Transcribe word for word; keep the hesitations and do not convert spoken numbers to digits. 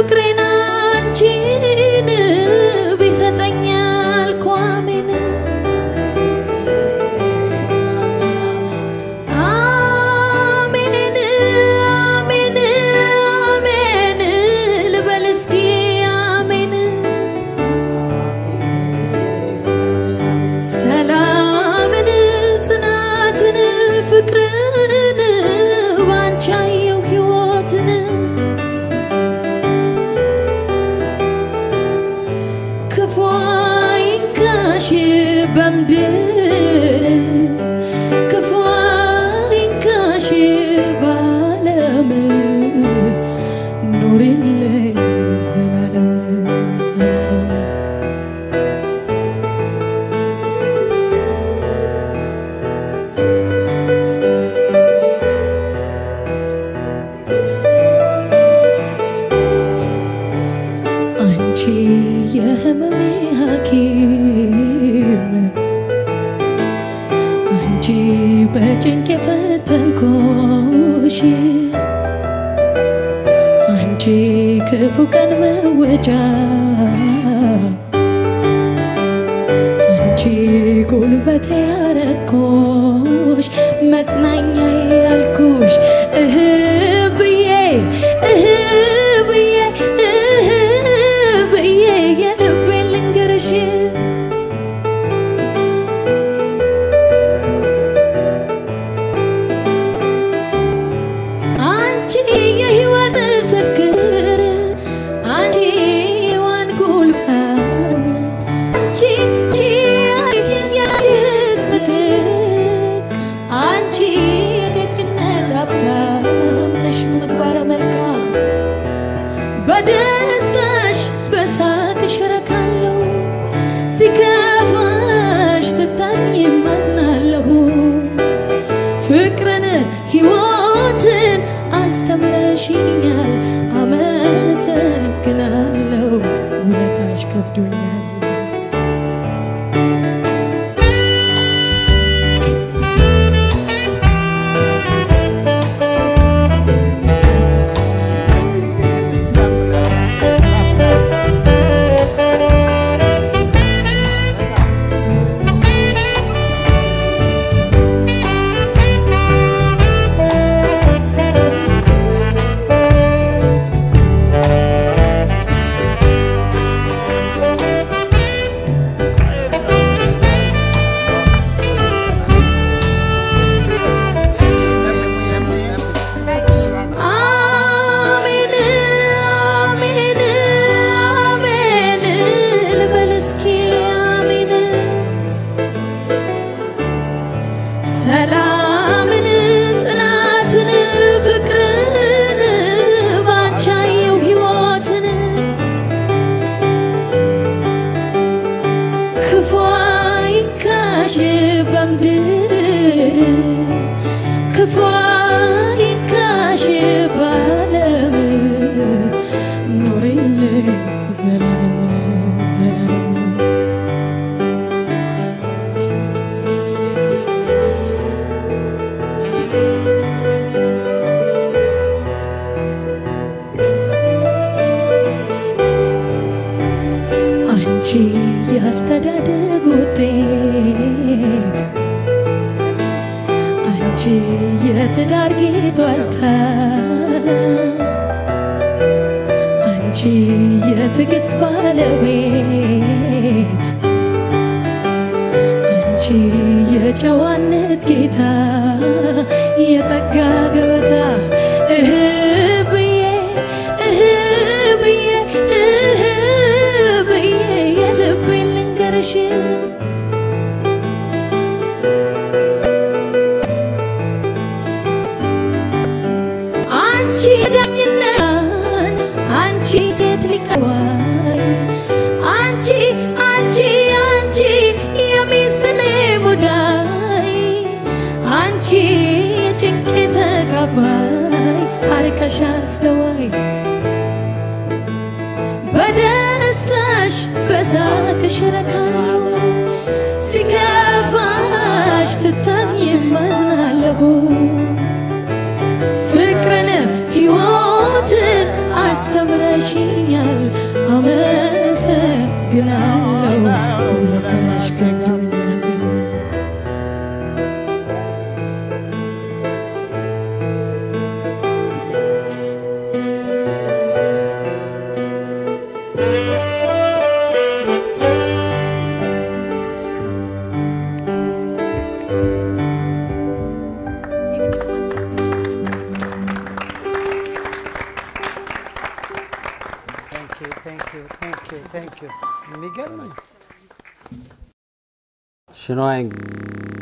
ፍቅሬን አንቺን ቢሰጠኛል ኳሜን አሜን አሜን አሜን ልበል እስኪ አሜን ሰላምን ጽናትን ፍቅርን ባንቺ አየሁ ሕይወትን ክፉ አይንካሽ በምድር ክፉ አይንካሽ በዓለም ኑሪልኝ ዘላለም ዘላለም አንቺ የህመሜ ሐኪም አንቺ በጭንቅ የፈተንኩሽ አንቺ ክፉ ቀን መወጫ አንቺ ጉልበቴ ያረኩሽ መጽናኛ ያልኩሽ እህ ብዬ እህ ብዬ እህ ብዬ የልቤን ልንገርሽ አንቺ የሕይወት ምስክር አንቺ የዋን ጉልበት አንቺ አንቺ የናት ምትክ አንቺ የደግነት ሀብታም ነሽ ምግባረ መልካም በደስታሽ በሳቅሽ እረካለሁ ሲከፋሽ ስታዝኝ ማዝናለሁ ፍቅርን ሕይወትን አስተምረሽኛል አመሰግናለሁ ውለታሽ ከብዶኛል አሜን አሜን አሜን ልበል እስኪ አሜን ሰላምን ጽናትን ፍቅርን ባንቺ አየሁ ሕይወትን ክፉ አይንካሽ በምድር ክፉ አይንካሽ በዓለም ኑሪልኝ ዘላለም ዘላለም አንቺ ያስተዳደግ ውጤት አንቺ የትዳር ጌጥ ዋልታ አንቺ የትዕግስት ባለቤት አንቺ የጨዋነት ጌታ የጸጋ ገበታ እህ ብዬ እህ ብዬ እህ ብዬ የልቤን ልንገርሽ አንቺ ዳኝነት አንቺ ሴት ሊቀዋይ አንቺ አንቺ አንቺ የሚስጥር ሙዳይ አንቺ የጭንቄ ተካፋይ አርቀሽ አስተዋይ በደስታሽ በሳቅሽ እረካለሁ ሲከፋሽ ስታዝኝ ማዝናለሁ ፍቅርን ሕይወትን አስተምረሽኝ አመሰግናለሁ ውለታሽ ከብዶኛል Thank you, thank you, thank you. Miguel? شنو